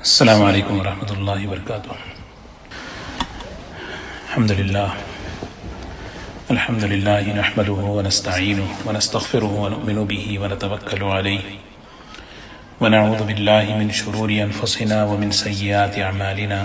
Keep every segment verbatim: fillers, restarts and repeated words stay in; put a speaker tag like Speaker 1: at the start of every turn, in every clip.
Speaker 1: السلام علیکم ورحمۃ اللہ وبرکاتہ۔ الحمد للہ الحمد للہ نحمده ونستعینه ونستغفره ونؤمن به ونتوکل علیہ ونعوذ باللہ من شرور انفسنا ومن سیئات اعمالنا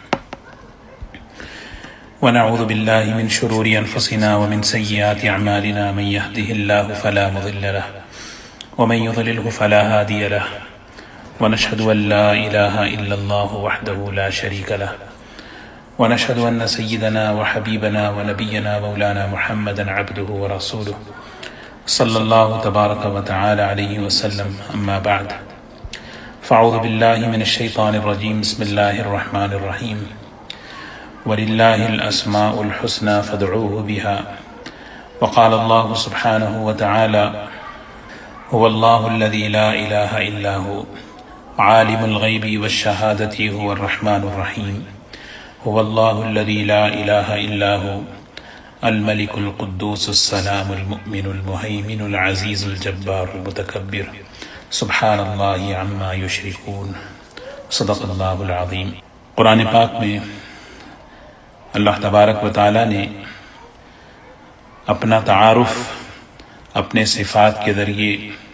Speaker 1: ونعوذ باللہ من شرور انفسنا ومن سیئات اعمالنا من يهده الله فلا مضل له ومن يضلله فلا هادي له ونشهد أن لا إله إلا الله وحده لا شريك له ونشهد أن سيدنا وحبيبنا ونبينا مولانا محمدا عبده ورسوله صلى الله تبارك وتعالى عليه وسلم أما بعد فأعوذ بالله من الشيطان الرجيم بسم الله الرحمن الرحيم ولله الأسماء الحسنى فادعوه بها وقال الله سبحانه وتعالى هو الله الذي لا إله إلا هو عالم الغيب والشهادة هو الرحمن الرحيم هو الله الذي لا إله إلا هو الملك القدوس السلام المؤمن المهيمن العزيز الجبار المتكبر سبحان الله عما يشركون صدق الله العظيم۔ قرآن پاک میں اللہ تبارک و تعالی نے اپنا تعارف اپنے صفات کے ذریعے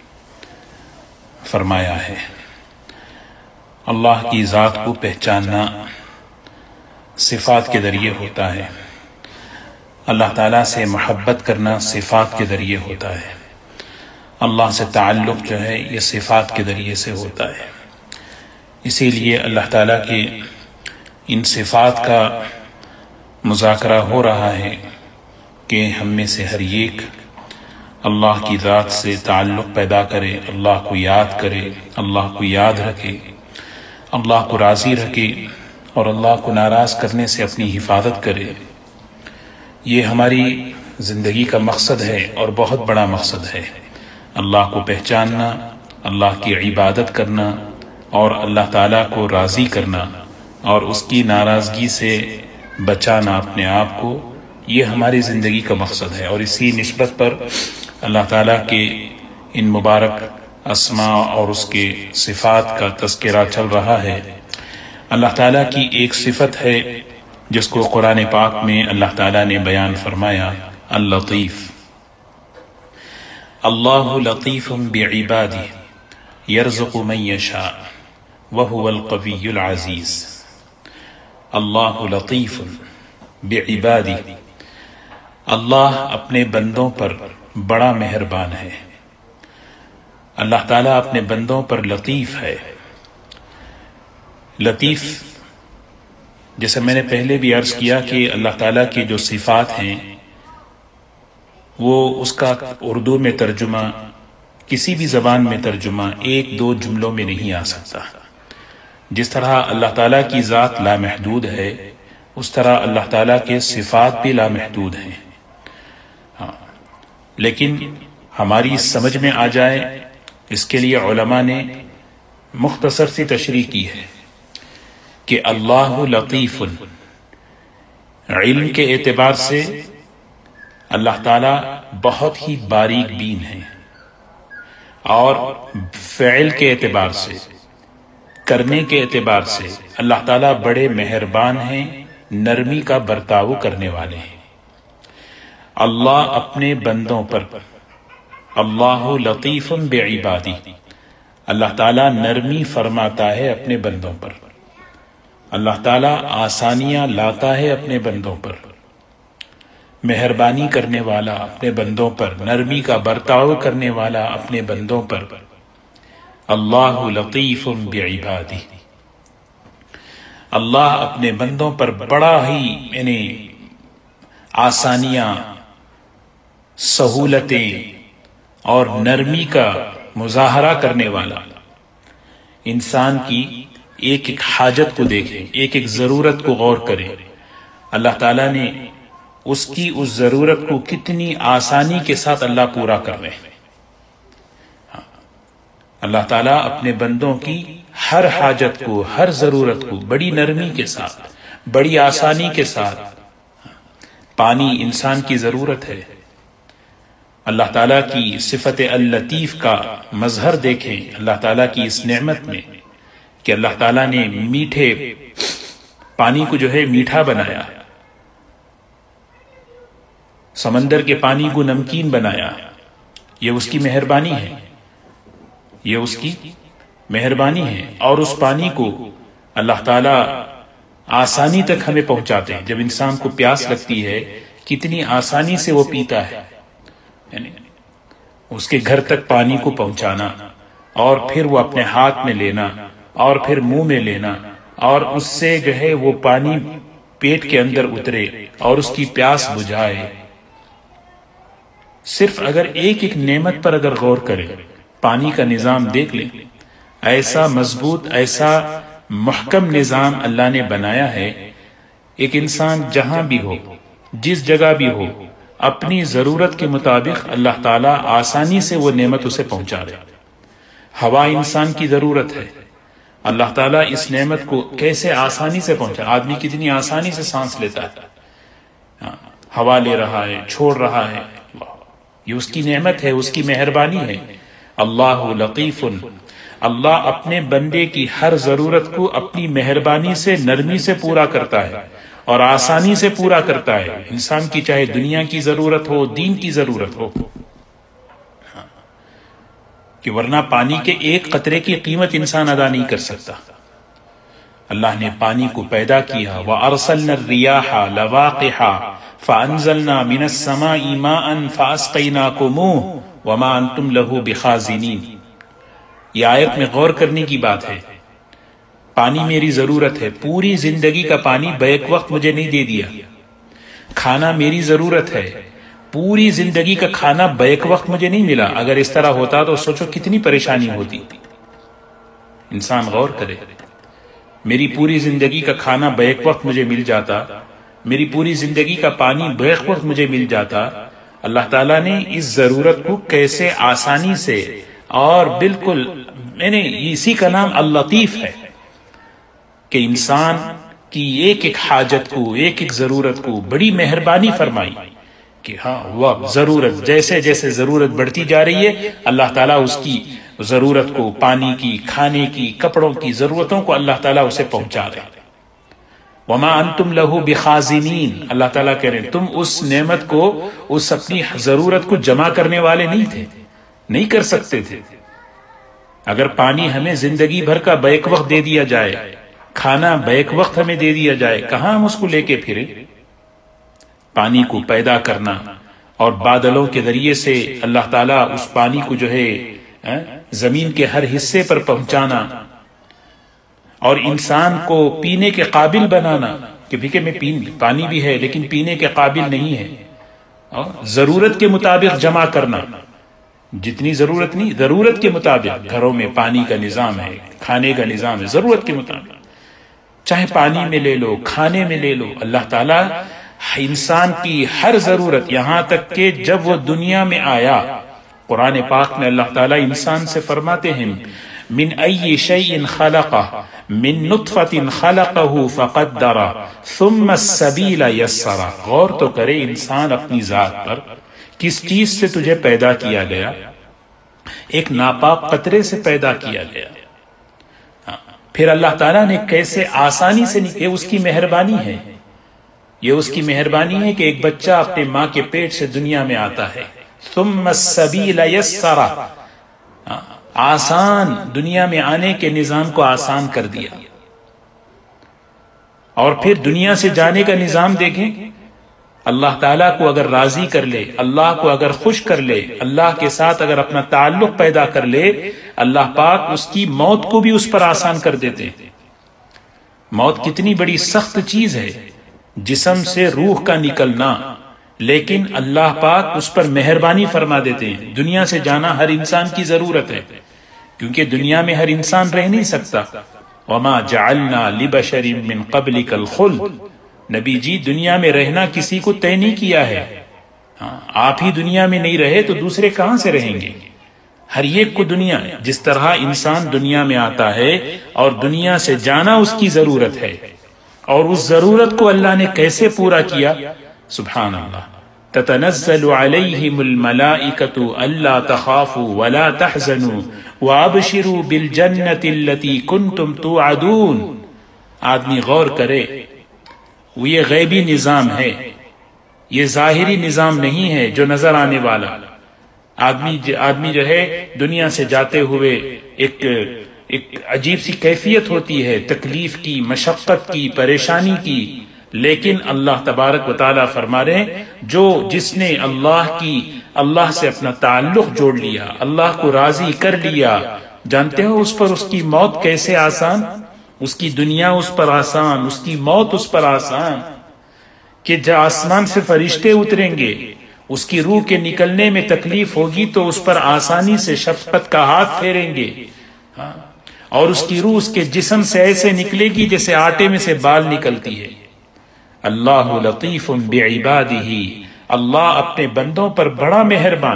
Speaker 1: فرمایا ہے۔ اللہ کی ذات کو پہچاننا صفات کے ذریعے ہوتا ہے، اللہ تعالیٰ سے محبت کرنا صفات کے ذریعے ہوتا ہے، اللہ سے تعلق جو ہے یہ صفات کے ذریعے سے ہوتا ہے۔ اسی لیے اللہ تعالیٰ کے ان صفات کا مذاکرہ ہو رہا ہے کہ ہم میں سے ہر ایک اللہ کی ذات سے تعلق پیدا کرے، اللہ کو یاد کرے، اللہ کو یاد رکھے، اللہ کو راضی رکھے اور اللہ کو ناراض کرنے سے اپنی حفاظت کرے۔ یہ ہماری زندگی کا مقصد ہے اور بہت بڑا مقصد ہے، اللہ کو پہچاننا، اللہ کی عبادت کرنا اور اللہ تعالیٰ کو راضی کرنا اور اس کی ناراضگی سے بچانا اپنے آپ کو، یہ ہماری زندگی کا مقصد ہے۔ اور اسی نسبت پر اللہ تعالیٰ کے ان مبارک اسماء اور اس کے صفات کا تذکرہ چل رہا ہے۔ اللہ تعالیٰ کی ایک صفت ہے جس کو قرآن پاک میں اللہ تعالیٰ نے بیان فرمایا، اللطیف۔ اللہ لطیف بعبادہ یرزق من یشاء وہو القوی العزیز۔ اللہ لطیف بعبادہ، اللہ اپنے بندوں پر بڑا مہربان ہے، اللہ تعالیٰ اپنے بندوں پر لطیف ہے۔ لطیف جیسے میں نے پہلے بھی عرض کیا کہ اللہ تعالیٰ کی جو صفات ہیں وہ اس کا اردو میں ترجمہ، کسی بھی زبان میں ترجمہ ایک دو جملوں میں نہیں آ سکتا۔ جس طرح اللہ تعالیٰ کی ذات لامحدود ہے اس طرح اللہ تعالیٰ کے صفات بھی لامحدود ہیں، ہاں، لیکن ہماری سمجھ میں آ جائے اس کے لیے علماء نے مختصر سی تشریح کی ہے کہ اللہ لطیف، علم کے اعتبار سے اللہ تعالیٰ بہت ہی باریک بین ہے، اور فعل کے اعتبار سے، کرنے کے اعتبار سے اللہ تعالیٰ بڑے مہربان ہیں، نرمی کا برتاؤ کرنے والے ہیں۔ اللہ اپنے بندوں پر، اللہ لطیف بعبادہ، اللہ تعالیٰ نرمی فرماتا ہے اپنے بندوں پر، اللہ تعالیٰ آسانیاں لاتا ہے اپنے بندوں پر، مہربانی کرنے والا اپنے بندوں پر، نرمی کا برتاؤ کرنے والا اپنے بندوں پر۔ اللہ لطیف بعبادہ، اللہ اپنے بندوں پر بڑا ہی یعنی آسانیاں، سہولتیں اور نرمی کا مظاہرہ کرنے والا، انسان کی ایک ایک حاجت کو دیکھیں، ایک ایک ضرورت کو غور کریں، اللہ تعالیٰ نے اس کی اس ضرورت کو کتنی آسانی کے ساتھ اللہ پورا کر رہے ہیں۔ اللہ تعالیٰ اپنے بندوں کی ہر حاجت کو، ہر ضرورت کو بڑی نرمی کے ساتھ، بڑی آسانی کے ساتھ، پانی انسان کی ضرورت ہے، اللہ تعالیٰ کی صفت اللطیف کا مظہر دیکھیں اللہ تعالیٰ کی اس نعمت میں کہ اللہ تعالیٰ نے میٹھے پانی کو جو ہے میٹھا بنایا، سمندر کے پانی کو نمکین بنایا، یہ اس کی مہربانی ہے، یہ اس کی مہربانی ہے۔ اور اس پانی کو اللہ تعالیٰ آسانی تک ہمیں پہنچاتے ہیں۔ جب انسان کو پیاس لگتی ہے کتنی آسانی سے وہ پیتا ہے، یعنی اس کے گھر تک پانی کو پہنچانا، اور پھر وہ اپنے ہاتھ میں لینا، اور پھر منہ میں لینا، اور اس سے جو ہے وہ پانی پیٹ کے اندر اترے اور اس کی پیاس بجھائے۔ صرف اگر ایک ایک نعمت پر اگر غور کریں، پانی کا نظام دیکھ لیں، ایسا مضبوط، ایسا محکم نظام اللہ نے بنایا ہے، ایک انسان جہاں بھی ہو، جس جگہ بھی ہو، اپنی ضرورت کے مطابق اللہ تعالیٰ آسانی سے وہ نعمت اسے پہنچا دے۔ ہوا انسان کی ضرورت ہے، اللہ تعالیٰ اس نعمت کو کیسے آسانی سے پہنچا۔ آدمی کتنی آسانی سے سانس لیتا ہے، ہوا لے رہا ہے، چھوڑ رہا ہے، یہ اس کی نعمت ہے، اس کی مہربانی ہے۔ اللہ لطیف، اللہ اپنے بندے کی ہر ضرورت کو اپنی مہربانی سے، نرمی سے پورا کرتا ہے اور آسانی سے پورا کرتا ہے، انسان کی چاہے دنیا کی ضرورت ہو، دین کی ضرورت ہو، کہ ورنہ پانی کے ایک قطرے کی قیمت انسان ادا نہیں کر سکتا۔ اللہ نے پانی کو پیدا کیا، وَأَرْسَلْنَا الرِّيَاحَ لَوَاقِحَ فَأَنزَلْنَا مِنَ السَّمَاءِ مَاءً فَأَسْقَيْنَاكُمُوهُ وَمَا أَنْتُمْ لَهُ بِخَازِنِينَ۔ یہ آیت میں غور کرنے کی بات ہے۔ پانی میری ضرورت ہے، پوری زندگی کا پانی بیک وقت مجھے نہیں دے دیا۔ کھانا میری ضرورت ہے، پوری زندگی کا کھانا بیک وقت مجھے نہیں ملا۔ اگر اس طرح ہوتا تو سوچو کتنی پریشانی ہوتی۔ انسان غور کرے، میری پوری زندگی کا کھانا بیک وقت مجھے مل جاتا، میری پوری زندگی کا پانی بیک وقت مجھے مل جاتا۔ اللہ تعالیٰ نے اس ضرورت کو کیسے آسانی سے، اور بالکل میں نے اسی کا نام اللطیف ہے، کہ انسان کی ایک ایک حاجت کو، ایک ایک ضرورت کو بڑی مہربانی فرمائی، کہ ہاں وہ ضرورت جیسے جیسے ضرورت بڑھتی جا رہی ہے، اللہ تعالیٰ اس کی ضرورت کو، پانی کی، کھانے کی، کپڑوں کی ضرورتوں کو اللہ تعالیٰ اسے پہنچا رہے۔ وَمَا أَنْتُمْ لَهُ بِخَازِنِينَ، اللہ تعالیٰ کہہ رہے ہیں تم اس نعمت کو، اس اپنی ضرورت کو جمع کرنے والے نہیں تھے، نہیں کر سکتے تھے۔ اگر پانی ہمیں زندگی بھر کا بیک وقت دے دیا جائے، کھانا بیک وقت ہمیں دے دیا جائے، کہاں ہم اس کو لے کے پھریں؟ پانی کو پیدا کرنا اور بادلوں کے ذریعے سے اللہ تعالیٰ اس پانی کو جو ہے زمین کے ہر حصے پر پہنچانا، اور انسان کو پینے کے قابل بنانا، کہ بھی کہ میں پانی بھی ہے لیکن پینے کے قابل نہیں ہے، اور ضرورت کے مطابق جمع کرنا، جتنی ضرورت نہیں، ضرورت کے مطابق گھروں میں پانی کا نظام ہے، کھانے کا نظام ہے، ضرورت کے مطابق، چاہے پانی میں لے لو، کھانے میں لے لو۔ اللہ تعالیٰ انسان کی ہر ضرورت، یہاں تک کہ جب وہ دنیا میں آیا، قرآن پاک میں اللہ تعالیٰ انسان سے فرماتے ہیں من ای شیء خلقہ من نطفۃ خلقہ فقدر ثم السبیل یسر۔ غور تو کرے انسان اپنی ذات پر، کس چیز سے تجھے پیدا کیا گیا؟ ایک ناپاک قطرے سے پیدا کیا گیا، پھر اللہ تعالیٰ نے کیسے آسانی سے نہیں، یہ اس کی مہربانی ہے، یہ اس کی مہربانی ہے کہ ایک بچہ اپنے ماں کے پیٹ سے دنیا میں آتا ہے، ثم السبیل یسر، آسان، دنیا میں آنے کے نظام کو آسان کر دیا۔ اور پھر دنیا سے جانے کا نظام دیکھیں، اللہ تعالیٰ کو اگر راضی کر لے، اللہ کو اگر خوش کر لے، اللہ کے ساتھ اگر اپنا تعلق پیدا کر لے، اللہ پاک اس کی موت کو بھی اس پر آسان کر دیتے۔ موت کتنی بڑی سخت چیز ہے، جسم سے روح کا نکلنا، لیکن اللہ پاک اس پر مہربانی فرما دیتے ہیں۔ دنیا سے جانا ہر انسان کی ضرورت ہے، کیونکہ دنیا میں ہر انسان رہ نہیں سکتا۔ وَمَا جَعَلْنَا لِبَشَرٍ مِّن قَبْلِكَ الْخُلْدَ، نبی جی دنیا میں رہنا کسی کو طے نہیں کیا ہے، ہاں آپ ہی دنیا میں نہیں رہے تو دوسرے کہاں سے رہیں گے؟ ہر ایک کو دنیا، جس طرح انسان دنیا میں آتا ہے اور دنیا سے جانا اس کی ضرورت ہے، اور اس ضرورت کو اللہ نے کیسے پورا کیا؟ سبحان اللہ، تتنزل علیہم الملائکۃ الا تخافوا ولا تحزنوا وَأَبْشِرُوا بِالْجَنَّةِ الَّتِي كُنْتُمْ تُوعَدُونَ۔ آدمی غور کرے، وہ یہ غیبی نظام ہے، یہ ظاہری نظام نہیں ہے جو نظر آنے والا۔ آدمی آدمی جو ہے دنیا سے جاتے ہوئے ایک ایک عجیب سی کیفیت ہوتی ہے، تکلیف کی، مشقت کی، پریشانی کی، لیکن اللہ تبارک و تعالیٰ فرما رہے ہیں جو جس نے اللہ کی اللہ سے اپنا تعلق جوڑ لیا، اللہ کو راضی کر لیا، جانتے ہو اس پر اس کی موت کیسے آسان، اس کی دنیا اس پر آسان، اس کی موت اس پر آسان، کہ جب آسمان سے فرشتے اتریں گے، اس کی روح کے نکلنے میں تکلیف ہوگی تو اس پر آسانی سے شفقت کا ہاتھ پھیریں گے، اور اس کی روح اس کے جسم سے ایسے نکلے گی جیسے آٹے میں سے بال نکلتی ہے۔ اللہ لطیف بعبادہ، اللہ اپنے بندوں پر بڑا مہربان۔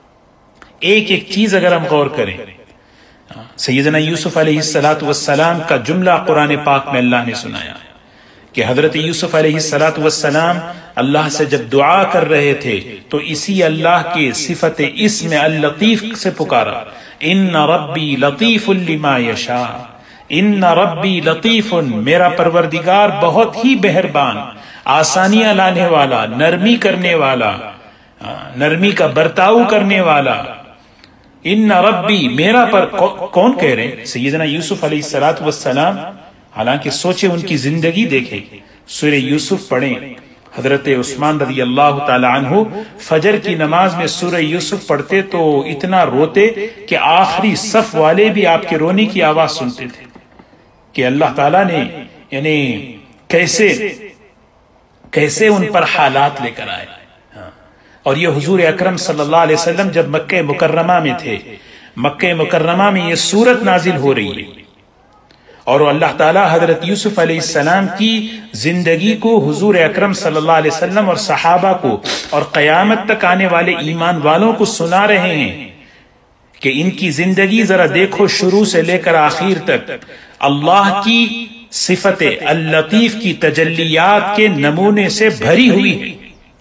Speaker 1: ایک ایک چیز اگر ہم غور کریں، سیدنا یوسف علیہ السلام کا جملہ قرآن پاک میں اللہ نے سنایا کہ حضرت یوسف علیہ السلام اللہ سے جب دعا کر رہے تھے تو اسی اللہ کے صفت اسم اللطیف سے پکارا، ان ربی لطیف لما یشاء، ان ربی لطیف، میرا پروردگار بہت ہی مہربان، آسانیاں لانے والا، نرمی کرنے والا، نرمی کا برتاؤ کرنے والا۔ ان ربی، میرا پر کون کہہ رہے ہیں؟ سیدنا یوسف علیہ السلام۔ حالانکہ سوچے ان کی زندگی دیکھیں، سورہ یوسف پڑھیں، حضرت عثمان رضی اللہ تعالی عنہ فجر کی نماز میں سورہ یوسف پڑھتے تو اتنا روتے کہ آخری صف والے بھی آپ کے رونے کی آواز سنتے تھے کہ اللہ تعالیٰ نے یعنی کیسے کیسے ان پر حالات لے کر آئے۔ اور یہ حضور اکرم صلی اللہ علیہ وسلم جب مکہ مکرمہ میں تھے، مکہ مکرمہ میں یہ سورت نازل ہو رہی ہے، اور اللہ تعالیٰ حضرت یوسف علیہ السلام کی زندگی کو حضور اکرم صلی اللہ علیہ وسلم اور صحابہ کو اور قیامت تک آنے والے ایمان والوں کو سنا رہے ہیں کہ ان کی زندگی ذرا دیکھو، شروع سے لے کر آخر تک اللہ کی صفت اللطیف کی تجلیات کے نمونے سے بھری ہوئی ہے۔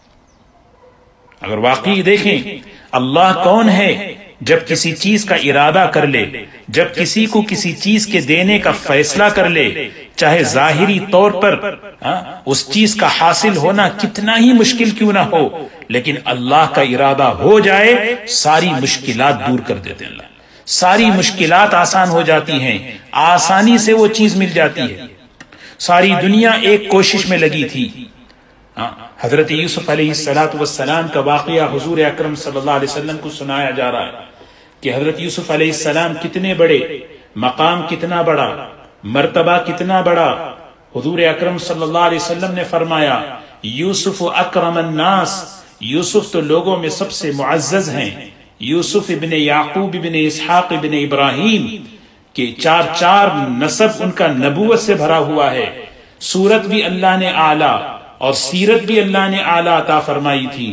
Speaker 1: اگر واقعی دیکھیں اللہ کون ہے، جب کسی چیز کا ارادہ کر لے، جب کسی کو کسی چیز کے دینے کا فیصلہ کر لے، چاہے ظاہری طور پر اس چیز کا حاصل ہونا کتنا ہی مشکل کیوں نہ ہو، لیکن اللہ کا ارادہ ہو جائے ساری مشکلات دور کر دیتے ہیں۔ اللہ ساری مشکلات آسان ہو جاتی ہیں، آسانی سے وہ چیز مل جاتی ہے۔ ساری دنیا ایک کوشش میں لگی تھی۔ حضرت یوسف علیہ السلام کا واقعہ حضور اکرم صلی اللہ علیہ وسلم کو سنایا جا رہا ہے کہ حضرت یوسف علیہ السلام کتنے بڑے، مقام کتنا بڑا، مرتبہ کتنا بڑا۔ حضور اکرم صلی اللہ علیہ وسلم نے فرمایا یوسف اکرم الناس، یوسف تو لوگوں میں سب سے معزز ہیں۔ یوسف ابن یعقوب ابن اسحاق ابن ابراہیم کہ چار چار نسب ان کا نبوت سے بھرا ہوا ہے۔ صورت بھی اللہ نے اعلیٰ اور سیرت بھی اللہ نے اعلیٰ عطا فرمائی تھی۔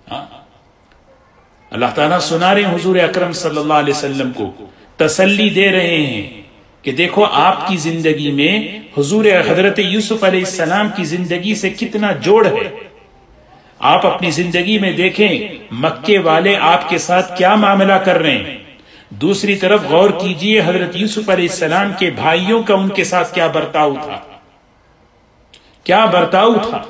Speaker 1: اللہ تعالیٰ سنا رہے ہیں حضور اکرم صلی اللہ علیہ وسلم کو، تسلی دے رہے ہیں کہ دیکھو آپ کی زندگی میں حضور حضرت یوسف علیہ السلام کی زندگی سے کتنا جوڑ ہے۔ آپ اپنی زندگی میں دیکھیں مکے والے آپ کے ساتھ کیا معاملہ کر رہے ہیں، دوسری طرف غور کیجئے حضرت یوسف علیہ السلام کے بھائیوں کا ان کے ساتھ کیا برتاؤ تھا، کیا برتاؤ تھا۔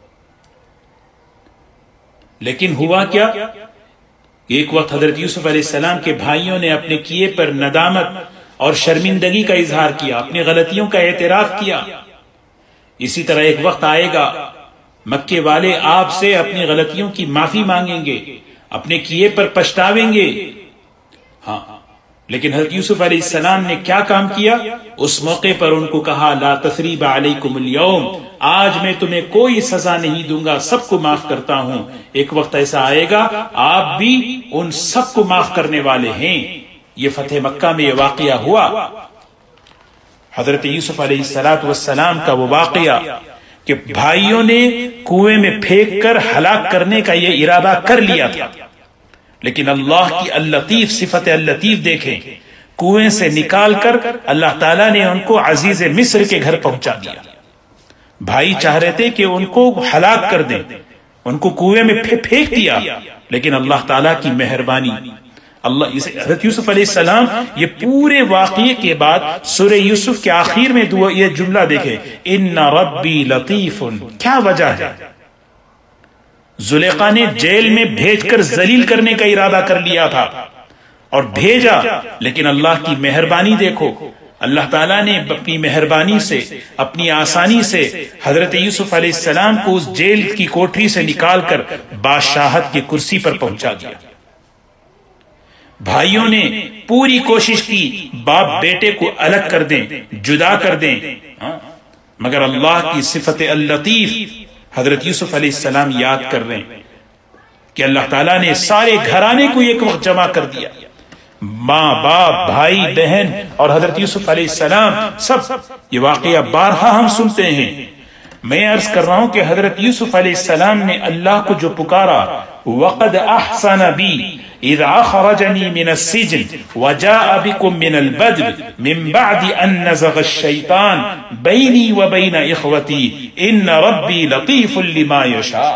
Speaker 1: لیکن ہوا کیا، ایک وقت حضرت یوسف علیہ السلام کے بھائیوں نے اپنے کیے پر ندامت اور شرمندگی کا اظہار کیا، اپنی غلطیوں کا اعتراف کیا۔ اسی طرح ایک وقت آئے گا مکے والے آپ سے اپنی غلطیوں کی معافی مانگیں گے، اپنے کیے پر پچھتاویں گے۔ ہاں لیکن حضرت یوسف علیہ السلام نے کیا کام کیا، اس موقع پر ان کو کہا لا تثریب علیکم اليوم، آج میں تمہیں کوئی سزا نہیں دوں گا، سب کو معاف کرتا ہوں۔ ایک وقت ایسا آئے گا آپ بھی ان سب کو معاف کرنے والے ہیں۔ یہ فتح مکہ میں یہ واقعہ ہوا، حضرت یوسف علیہ السلام کا وہ واقعہ کہ بھائیوں نے کنویں میں پھینک کر ہلاک کرنے کا یہ ارادہ کر لیا تھا، لیکن اللہ کی اللطیف صفت اللطیف دیکھیں، کنویں سے نکال کر اللہ تعالیٰ نے ان کو عزیز مصر کے گھر پہنچا دیا۔ بھائی چاہ رہے تھے کہ ان کو ہلاک کر دیں، ان کو کنویں میں پھینک دیا، لیکن اللہ تعالیٰ کی مہربانی، اللہ حضرت یوسف علیہ السلام یہ پورے واقعے کے بعد سورہ یوسف کے آخر میں دعا یہ جملہ دیکھیں، ان ربی لطیف. کیا وجہ ہے؟ زلیخا نے جیل میں بھیج کر ذلیل کرنے کا ارادہ کر لیا تھا اور بھیجا، لیکن اللہ کی مہربانی دیکھو، اللہ تعالیٰ نے اپنی مہربانی سے، اپنی آسانی سے حضرت یوسف علیہ السلام کو اس جیل کی کوٹری سے نکال کر بادشاہت کی کرسی پر پہنچا دیا. بھائیوں نے پوری کوشش کی باپ بیٹے کو الگ کر دیں، جدا کر دیں، مگر اللہ کی صفت اللطیف حضرت یوسف علیہ السلام یاد کر رہے ہیں کہ اللہ تعالیٰ نے سارے گھرانے کو ایک وقت جمع کر دیا، ماں باپ بھائی بہن اور حضرت یوسف علیہ السلام سب. یہ واقعہ بارہا ہم سنتے ہیں. میں عرض کر رہا ہوں کہ حضرت یوسف علیہ السلام نے اللہ کو جو پکارا، وَقَدْ أَحْسَنَ بِي إِذْ أَخْرَجَنِي مِنَ السِّجْنِ وَجَاءَ بِكُم مِّنَ الْبَدْوِ مِن بَعْدِ أَن نَّزَغَ الشَّيْطَانُ بَيْنِي وَبَيْنَ إِخْوَتِي إِنَّ رَبِّي لَطِيفٌ لِّمَا يَشَاءُ.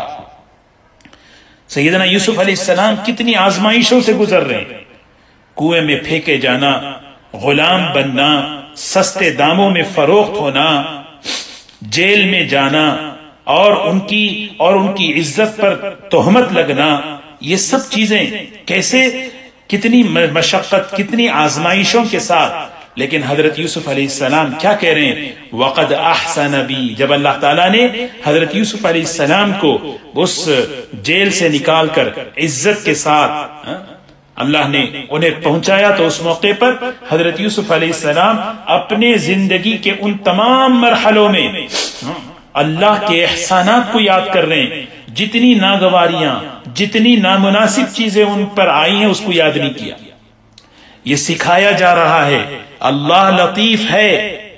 Speaker 1: سیدنا یوسف علیہ السلام کتنی آزمائشوں سے گزر رہے ہیں. کنویں میں پھینکے جانا، غلام بننا، سستے داموں میں فروخت ہونا، جیل میں جانا اور ان کی اور ان کی عزت پر تہمت لگنا، یہ سب چیزیں کیسے، کتنی مشقت، کتنی آزمائشوں کے ساتھ. لیکن حضرت یوسف علیہ السلام کیا کہہ رہے ہیں؟ وَقَدْ أَحْسَنَ بِي. جب اللہ تعالیٰ نے حضرت یوسف علیہ السلام کو اس جیل سے نکال کر عزت کے ساتھ اللہ نے انہیں پہنچایا، تو اس موقع پر حضرت یوسف علیہ السلام اپنے زندگی کے ان تمام مرحلوں میں اللہ کے احسانات کو یاد کر رہے ہیں. جتنی ناگواریاں، جتنی نامناسب چیزیں ان پر آئی ہیں، اس کو یاد نہیں کیا. یہ سکھایا جا رہا ہے اللہ لطیف ہے.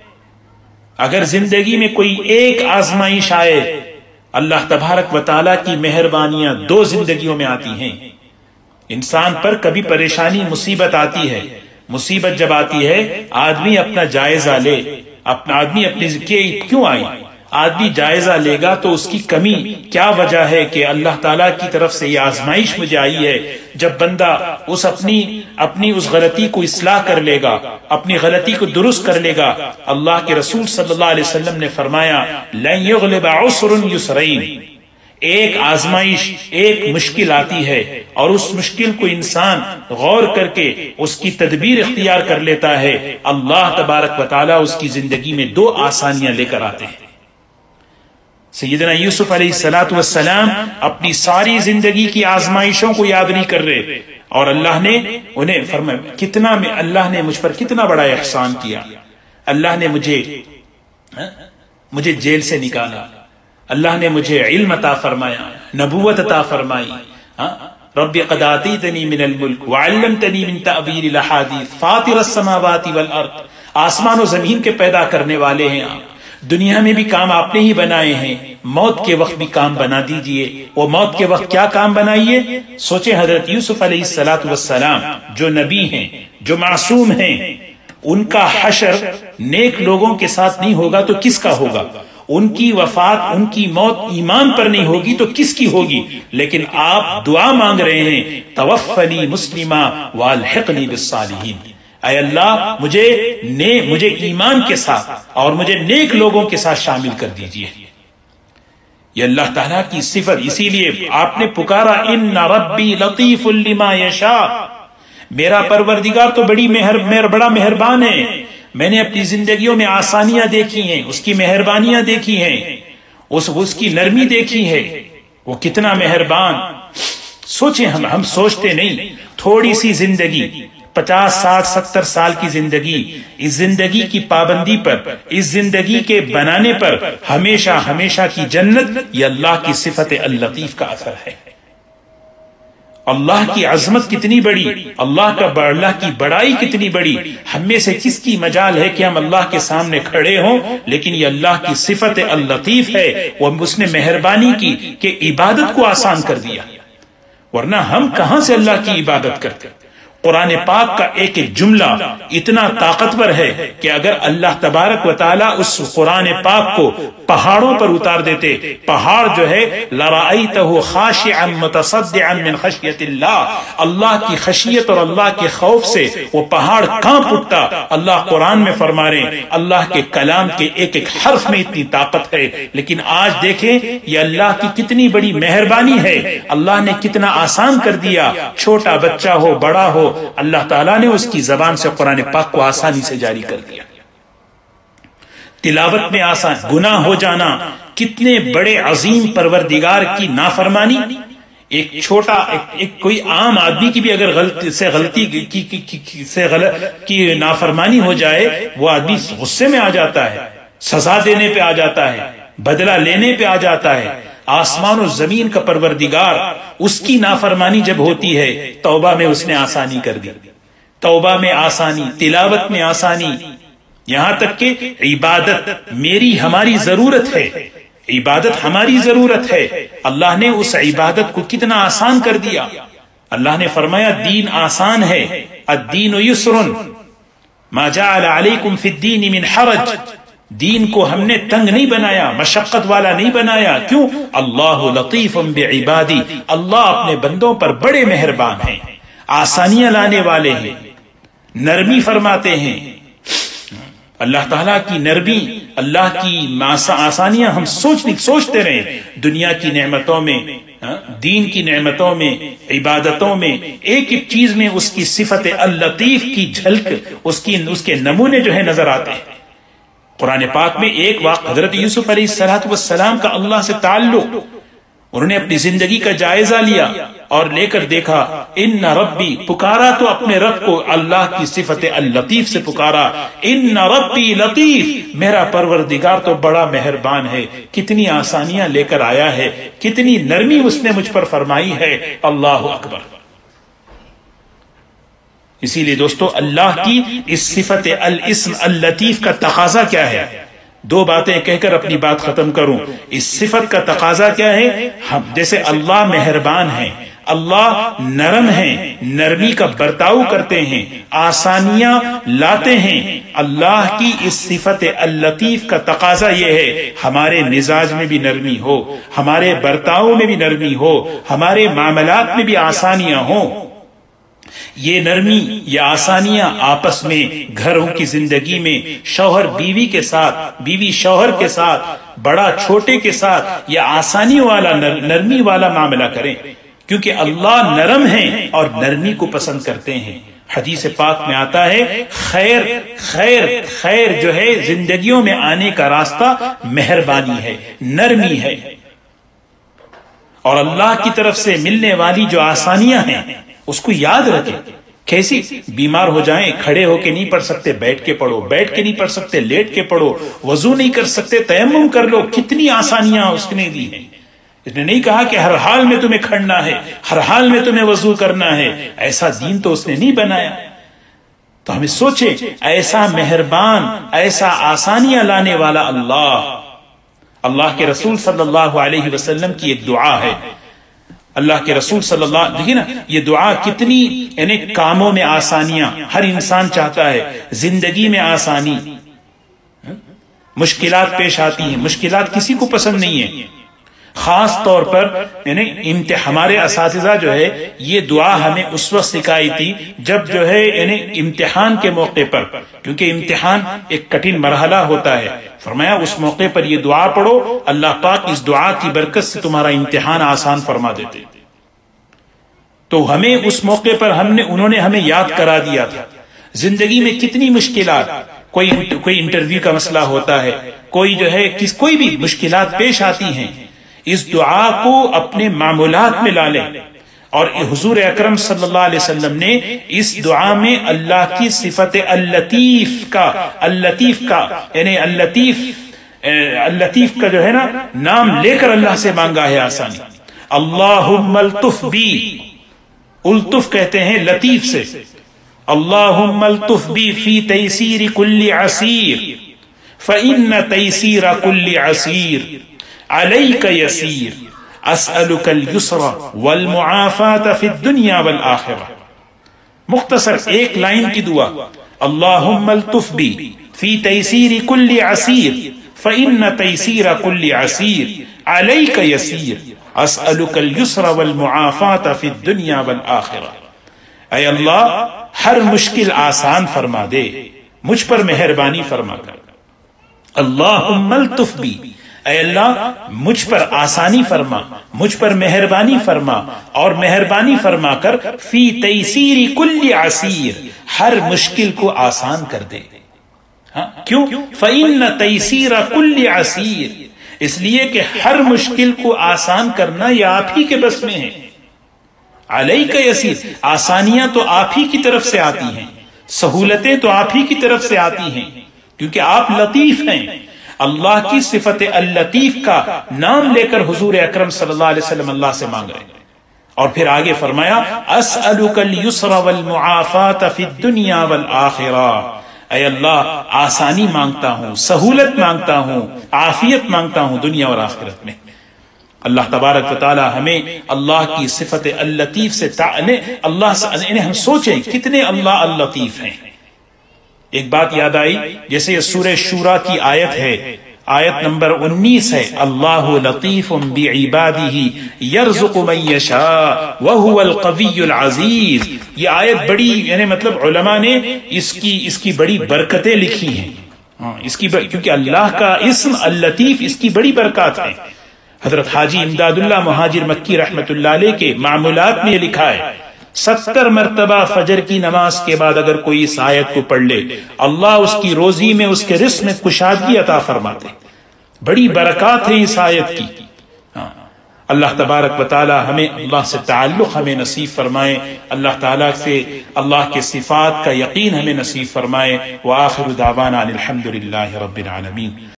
Speaker 1: اگر زندگی میں کوئی ایک آزمائش آئے، اللہ تبارک و تعالیٰ کی مہربانیاں دو زندگیوں میں آتی ہیں. انسان پر کبھی پریشانی، مصیبت آتی ہے. مصیبت جب آتی ہے آدمی اپنا جائزہ لے، اپنا آدمی اپنی کیوں آئی، آدمی جائزہ لے گا تو اس کی کمی کیا وجہ ہے کہ اللہ تعالیٰ کی طرف سے یہ آزمائش مجھے آئی ہے. جب بندہ اس اپنی اپنی اس غلطی کو اصلاح کر لے گا، اپنی غلطی کو درست کر لے گا، اللہ کے رسول صلی اللہ علیہ وسلم نے فرمایا لن یغلب عسر یسرین. ایک آزمائش، ایک مشکل آتی ہے اور اس مشکل کو انسان غور کر کے اس کی تدبیر اختیار کر لیتا ہے، اللہ تبارک و تعالیٰ اس کی زندگی میں دو آسانیاں لے کر آتے ہیں. سیدنا یوسف علیہ السلام والسلام اپنی ساری زندگی کی آزمائشوں کو یاد نہیں کر رہے، اور اللہ نے انہیں فرمایا کتنا میں اللہ نے مجھ پر کتنا بڑا احسان کیا. اللہ نے مجھے مجھے جیل سے نکالا، اللہ نے مجھے علم عطا فرمایا، نبوت عطا فرمائی. رب قد آتیتنی من الملک وعلمتنی من تأویل الاحادیث فاطر السماوات والارض. آسمان و زمین کے پیدا کرنے والے ہیں آپ، دنیا میں بھی کام آپ نے ہی بنائے ہیں، موت کے وقت بھی کام بنا دیجئے. وہ موت کے وقت کیا کام بنائیے؟ سوچیں حضرت یوسف علیہ السلام جو نبی ہیں، جو معصوم ہیں، ان کا حشر نیک لوگوں کے ساتھ نہیں ہوگا تو کس کا ہوگا؟ ان کی وفات، ان کی موت ایمان پر نہیں ہوگی تو کس کی ہوگی؟ لیکن آپ دعا مانگ رہے ہیں توفنی مسلمہ والحقنی بالصالحین. اے اللہ مجھے نے مجھے ایمان کے ساتھ اور مجھے نیک لوگوں کے ساتھ شامل کر دیجئے. یہ اللہ تعالیٰ کی صفت، اسی لیے آپ نے پکارا ان ربی لطیف لما یشاء. میرا پروردگار تو بڑی مہر, مہر بڑا مہربان ہے. میں نے اپنی زندگیوں میں آسانیاں دیکھی ہیں، اس کی مہربانیاں دیکھی ہیں، اس اس کی نرمی دیکھی ہے. وہ کتنا مہربان. سوچیں، ہم ہم سوچتے نہیں، تھوڑی سی زندگی، پچاس ساٹھ ستر سال کی زندگی، اس زندگی کی پابندی پر، اس زندگی کے بنانے پر ہمیشہ ہمیشہ کی جنت، یہ اللہ کی صفت اللطیف کا اثر ہے. اللہ کی عظمت کتنی بڑی، اللہ کا اللہ کی بڑائی کتنی بڑی. ہم میں سے کس کی مجال ہے کہ ہم اللہ کے سامنے کھڑے ہوں؟ لیکن یہ اللہ کی صفت اللطیف ہے. وہ اس نے مہربانی کی کہ عبادت کو آسان کر دیا، ورنہ ہم کہاں سے اللہ کی عبادت کرتے. قرآن پاک کا ایک ایک جملہ اتنا طاقتور ہے کہ اگر اللہ تبارک و تعالیٰ اس قرآن پاک کو پہاڑوں پر اتار دیتے، پہاڑ جو ہے لَرَأَيْتَهُ خَاشِعًا مُتَصَدِّعًا مِنْ خَشْيَةِ اللَّهِ، اللہ کی خشیت اور اللہ کے خوف سے وہ پہاڑ کانپ اٹھتا۔ اللہ قرآن میں فرما رہے ہیں اللہ کے کلام کے ایک ایک حرف میں اتنی طاقت ہے، لیکن آج دیکھیں یہ اللہ کی کتنی بڑی مہربانی ہے، اللہ نے کتنا آسان کر دیا، چھوٹا بچہ ہو بڑا ہو اللہ تعالیٰ نے اس کی زبان سے قرآن پاک کو آسانی سے جاری کر دیا۔ تلاوت میں آسان، گناہ ہو جانا کتنے بڑے عظیم پروردگار کی نافرمانی، ایک چھوٹا ایک, ایک کوئی عام آدمی کی بھی اگر غلطی سے غلطی کی, کی, کی, کی, سے غلط کی نافرمانی ہو جائے وہ آدمی غصے میں آ جاتا ہے، سزا دینے پہ آ جاتا ہے، بدلہ لینے پہ آ جاتا ہے۔ آسمان و زمین کا پروردگار اس کی نافرمانی جب ہوتی ہے توبہ میں اس نے آسانی کر دی، توبہ میں آسانی، تلاوت میں آسانی، یہاں تک کہ عبادت میری ہماری ضرورت ہے، عبادت ہماری ضرورت ہے، اللہ نے اس عبادت کو کتنا آسان کر دیا۔ اللہ نے فرمایا دین آسان ہے، الدین یسر ما جعل علیکم فی الدین من حرج، دین کو ہم نے تنگ نہیں بنایا، مشقت والا نہیں بنایا۔ کیوں؟ اللہ لطیف بعبادی، اللہ اپنے بندوں پر بڑے مہربان ہیں، آسانیاں لانے والے ہیں، نرمی فرماتے ہیں۔ اللہ تعالیٰ کی نرمی، اللہ کی آسانیاں ہم سوچ سوچتے رہیں، دنیا کی نعمتوں میں، دین کی نعمتوں میں، عبادتوں میں، ایک ایک چیز میں اس کی صفت اللطیف کی جھلک، اس کی اس کے نمونے جو ہے نظر آتے ہیں۔ قرآن پاک میں ایک واقعہ حضرت یوسف علیہ السلام کا اللہ سے تعلق، انہوں نے اپنی زندگی کا جائزہ لیا اور لے کر دیکھا ان ربی، پکارا تو اپنے رب کو اللہ کی صفت اللطیف سے پکارا، ان ربی لطیف، میرا پروردگار تو بڑا مہربان ہے، کتنی آسانیاں لے کر آیا ہے، کتنی نرمی اس نے مجھ پر فرمائی ہے، اللہ اکبر۔ اسی لیے دوستو اللہ کی اس صفت الاسم اللطیف کا تقاضا کیا ہے؟ دو باتیں کہہ کر اپنی بات ختم کروں۔ اس صفت کا تقاضا کیا ہے؟ ہم جیسے اللہ مہربان ہیں، اللہ نرم ہیں، نرمی کا برتاؤ کرتے ہیں، آسانیاں لاتے ہیں، اللہ کی اس صفت اللطیف کا تقاضا یہ ہے ہمارے مزاج میں بھی نرمی ہو، ہمارے برتاؤ میں بھی نرمی ہو، ہمارے معاملات میں بھی آسانیاں ہوں۔ یہ نرمی، یہ آسانیاں آپس میں، گھروں کی زندگی میں، شوہر بیوی کے ساتھ، بیوی شوہر کے ساتھ، بڑا چھوٹے کے ساتھ، یہ آسانی والا نرمی والا معاملہ کریں، کیونکہ اللہ نرم ہیں اور نرمی کو پسند کرتے ہیں۔ حدیث پاک میں آتا ہے خیر خیر خیر جو ہے زندگیوں میں آنے کا راستہ مہربانی ہے، نرمی ہے، اور اللہ کی طرف سے ملنے والی جو آسانیاں ہیں اس کو یاد رکھیں۔ کیسی؟ بیمار ہو جائیں، کھڑے ہو کے نہیں پڑھ سکتے بیٹھ کے پڑھو، بیٹھ کے نہیں پڑھ سکتے لیٹ کے پڑھو، وضو نہیں کر سکتے تیمم کر لو، کتنی آسانیاں اس نے دی ہیں۔ اس نے نہیں کہا کہ ہر حال میں تمہیں کھڑنا ہے، ہر حال میں تمہیں وضو کرنا ہے، ایسا دین تو اس نے نہیں بنایا۔ تو ہمیں سوچیں ایسا مہربان، ایسا آسانیاں لانے والا اللہ، اللہ کے رسول صلی اللہ علیہ وسلم کی ایک دعا ہے، اللہ کے رسول صلی اللہ علیہ وسلم، دیکھیں نا یہ دعا کتنی، یعنی کاموں میں آسانیاں، ہر انسان چاہتا ہے زندگی میں آسانی، مشکلات پیش آتی ہیں، مشکلات کسی کو پسند نہیں ہے، خاص طور پر یعنی ہمارے اساتذہ جو ہے یہ دعا ہمیں اس وقت سکھائی تھی جب جو ہے یعنی امتحان کے موقع پر، کیونکہ امتحان ایک کٹھن مرحلہ ہوتا ہے، فرمایا اس موقع پر یہ دعا پڑھو، اللہ پاک اس دعا کی برکت سے تمہارا امتحان آسان فرما دیتے۔ تو ہمیں اس موقع پر ہم نے انہوں نے ہمیں یاد کرا دیا تھا زندگی میں کتنی مشکلات، کوئی کوئی انٹرویو کا مسئلہ ہوتا ہے، کوئی جو ہے کس کوئی بھی مشکلات پیش آتی ہیں، اس دعا کو اپنے معمولات میں لا لیں۔ اور حضور اکرم صلی اللہ علیہ وسلم نے اس دعا میں اللہ کی صفت اللطیف کا اللطیف کا یعنی اللطیف اللطیف کا جو ہے نا نام لے کر اللہ سے مانگا ہے آسانی۔ اللہم الطف بی، الطف کہتے ہیں لطیف سے، اللہم الطف بی فی تیسیر کل عسیر فإن تیسیر کل عسیر علیک یسیر اسألک اليسر والمعافات فی الدنیا والآخرہ۔ مختصر ایک لائن کی دعا، اللہم الطف بی فی تیسیر کل عسیر فإن تیسیر کل عسیر علیک یسیر اسألک اليسر والمعافاة فی الدنیا والآخرہ۔ اے اللہ ہر مشکل آسان فرما دے، مجھ پر مہربانی فرما کر۔ اللہم الطف بی، اے اللہ مجھ پر آسانی فرما، مجھ پر مہربانی فرما، اور مہربانی فرما کر فی تیسیر کل عسیر، ہر مشکل کو آسان کر دے۔ ہاں کیوں؟ فإن تیسیر کل عسیر، اس لیے کہ ہر مشکل کو آسان کرنا یہ آپ ہی کے بس میں ہے۔ علیک یسیر، آسانیاں تو آپ ہی کی طرف سے آتی ہیں، سہولتیں تو آپ ہی کی طرف سے آتی ہیں، کیونکہ آپ لطیف ہیں۔ اللہ کی صفت اللطیف کا نام لے کر حضور اکرم صلی اللہ علیہ وسلم اللہ سے مانگ رہے ہیں، اور پھر آگے فرمایا اسألک اليسر والمعافاة فی الدنیا والآخرہ، اے اللہ آسانی مانگتا ہوں، سہولت مانگتا ہوں، عافیت مانگتا ہوں دنیا اور آخرت میں۔ اللہ تبارک و تعالی ہمیں اللہ کی صفت اللطیف سے اللہ سے انہیں ہم سوچیں کتنے اللہ اللطیف ہیں۔ ایک بات یاد آئی، جیسے یہ سورہ شورا کی آیت ہے، آیت نمبر انیس ہے، اللہ لطیف بعبادہ یرزق من یشاء وہو القوی العزیز۔ یہ آیت بڑی، یعنی مطلب علماء نے اس کی اس کی بڑی برکتیں لکھی ہیں، اس کی بر... کیونکہ اللہ کا اسم اللطیف اس کی بڑی برکات ہے۔ حضرت حاجی امداد اللہ مہاجر مکی رحمت اللہ علیہ کے معمولات میں یہ لکھا ہے، ستر مرتبہ فجر کی نماز کے بعد اگر کوئی اس آیت کو پڑھ لے، اللہ اس کی روزی میں، اس کے رزق میں کشادگی عطا فرماتے۔ بڑی برکات ہے اس آیت کی۔ اللہ تبارک و تعالی ہمیں اللہ سے تعلق ہمیں نصیب فرمائے، اللہ تعالیٰ سے اللہ کے صفات کا یقین ہمیں نصیب فرمائے۔ وآخر دعوانا الحمد للہ رب العالمین۔